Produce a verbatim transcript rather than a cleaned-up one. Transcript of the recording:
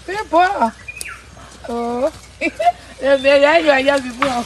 Cái bó. Ờ. Để để để rồi ra bị bó.